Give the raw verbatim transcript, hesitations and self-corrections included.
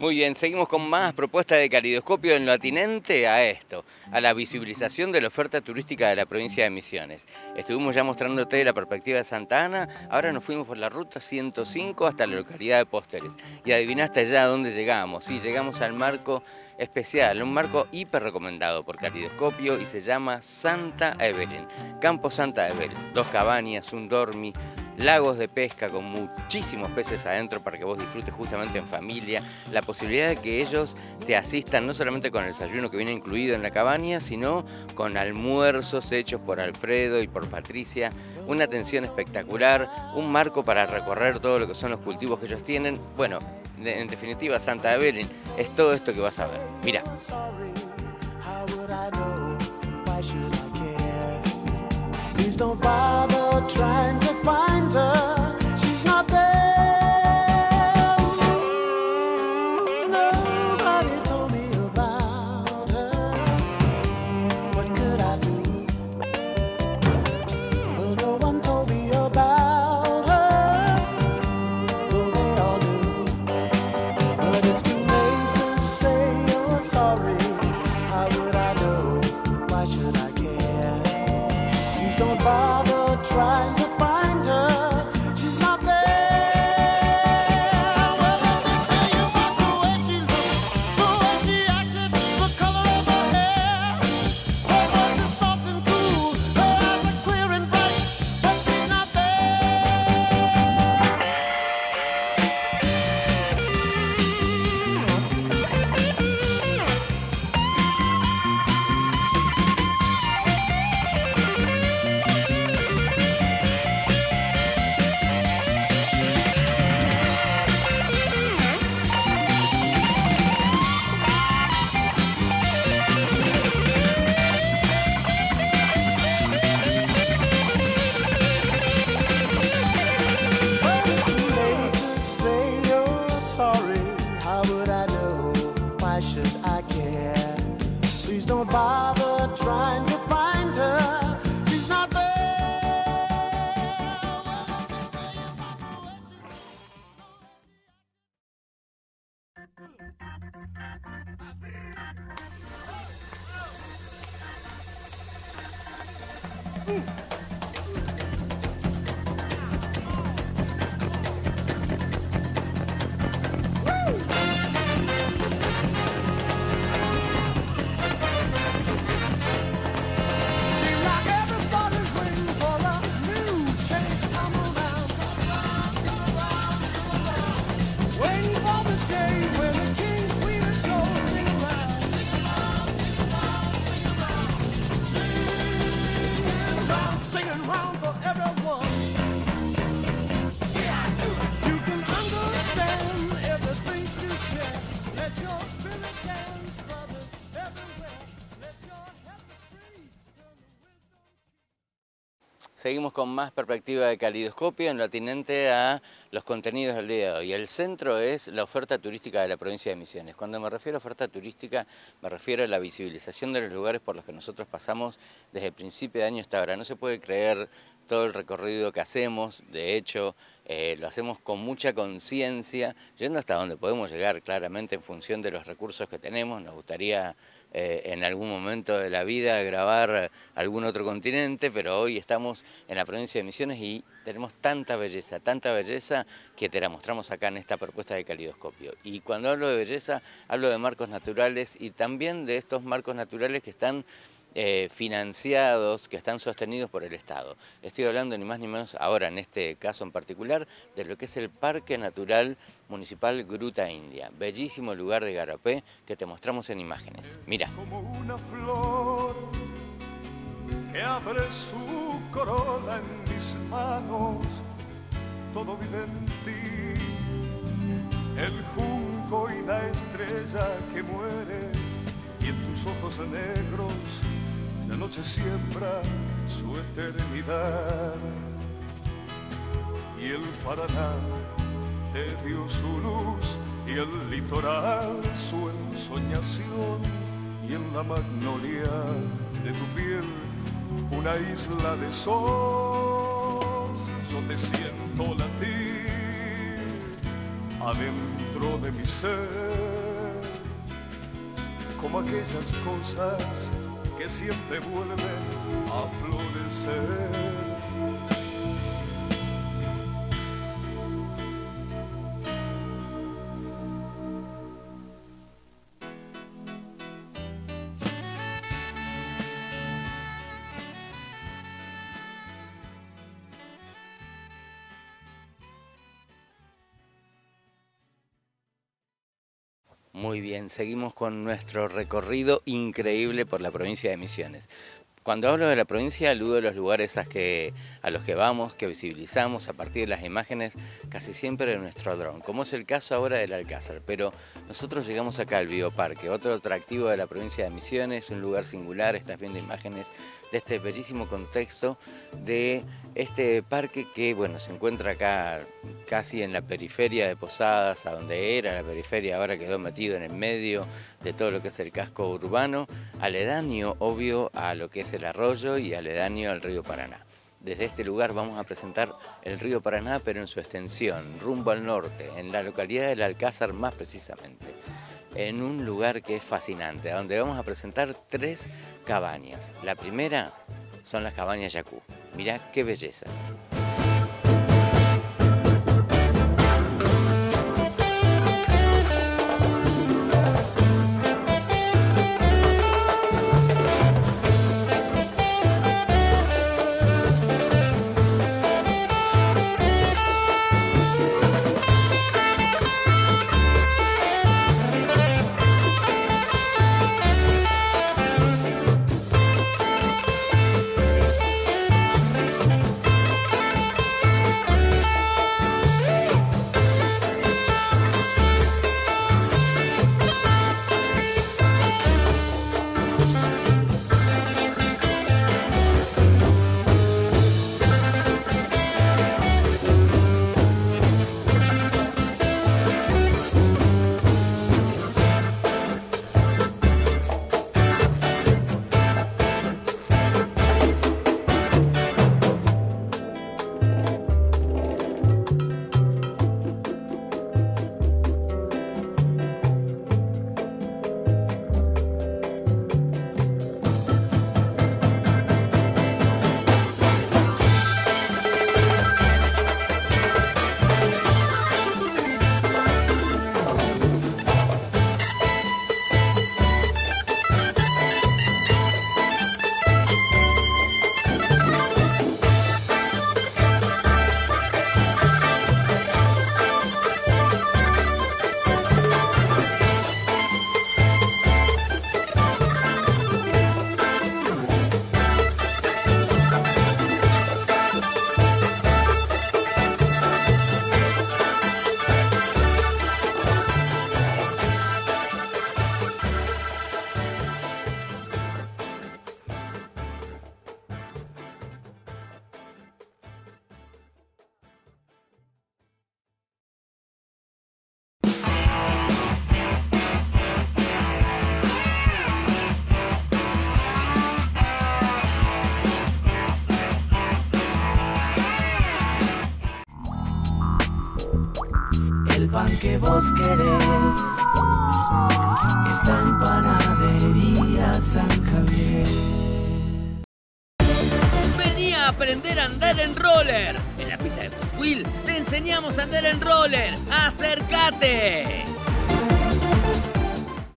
Muy bien, seguimos con más propuestas de calidoscopio en lo atinente a esto, a la visibilización de la oferta turística de la provincia de Misiones. Estuvimos ya mostrándote la perspectiva de Santa Ana, ahora nos fuimos por la ruta ciento cinco hasta la localidad de Pósteres. Y adivinaste ya a dónde llegamos. Sí, llegamos al marco especial, un marco hiper recomendado por calidoscopio y se llama Santa Evelyn. Campo Santa Evelyn, dos cabañas, un dormi, lagos de pesca con muchísimos peces adentro para que vos disfrutes justamente en familia, la posibilidad de que ellos te asistan no solamente con el desayuno que viene incluido en la cabaña, sino con almuerzos hechos por Alfredo y por Patricia, una atención espectacular, un marco para recorrer todo lo que son los cultivos que ellos tienen. Bueno, en definitiva, Santa Evelyn es todo esto que vas a ver. Mirá. Please don't bother trying to find her. She's not there. Nobody told me about her. What could I do? Well, no one told me about her. Though they all knew. But it's too late to say you're sorry. How would I know? Why should I care? Don't bother trying to find her. She's not there. Well, let me tell you about the way she looked, the way she acted, the color of her hair. Her voice is soft and cool, her eyes are clear and bright, but she's not Seguimos con más perspectiva de calidoscopio en lo atinente a los contenidos del día de hoy. El centro es la oferta turística de la provincia de Misiones. Cuando me refiero a oferta turística, me refiero a la visibilización de los lugares por los que nosotros pasamos desde el principio de año hasta ahora. No se puede creer todo el recorrido que hacemos, de hecho, eh, lo hacemos con mucha conciencia, yendo hasta donde podemos llegar claramente en función de los recursos que tenemos. Nos gustaría Eh, en algún momento de la vida grabar algún otro continente, pero hoy estamos en la provincia de Misiones y tenemos tanta belleza, tanta belleza que te la mostramos acá en esta propuesta de calidoscopio. Y cuando hablo de belleza, hablo de marcos naturales y también de estos marcos naturales que están Eh, financiados, que están sostenidos por el Estado. Estoy hablando ni más ni menos ahora, en este caso en particular, de lo que es el Parque Natural Municipal Gruta India. Bellísimo lugar de Garapé que te mostramos en imágenes. Mira. Como una flor que abre su corola en mis manos, todo vive en ti, el junco y la estrella que muere, y en tus ojos negros la noche siembra su eternidad. Y el Paraná te dio su luz y el litoral su ensoñación, y en la magnolia de tu piel una isla de sol. Yo te siento latir adentro de mi ser. como aquellas cosas que siempre vuelven a florecer. Muy bien, seguimos con nuestro recorrido increíble por la provincia de Misiones. Cuando hablo de la provincia, aludo a los lugares a, que, a los que vamos, que visibilizamos a partir de las imágenes, casi siempre de nuestro dron, como es el caso ahora del Alcázar. Pero nosotros llegamos acá al Bioparque, otro atractivo de la provincia de Misiones, un lugar singular. Estás viendo imágenes de este bellísimo contexto de este parque que, bueno, se encuentra acá casi en la periferia de Posadas, a donde era la periferia, ahora quedó metido en el medio de todo lo que es el casco urbano, aledaño, obvio, a lo que es el arroyo y aledaño al río Paraná. Desde este lugar vamos a presentar el río Paraná, pero en su extensión, rumbo al norte, en la localidad del Alcázar más precisamente, en un lugar que es fascinante, donde vamos a presentar tres cabañas. La primera son las cabañas Yacú. Mirá qué belleza. pan que vos querés está en Panadería San Javier. Vení a aprender a andar en roller. En la pista de Hot Wheels te enseñamos a andar en roller. ¡Acércate!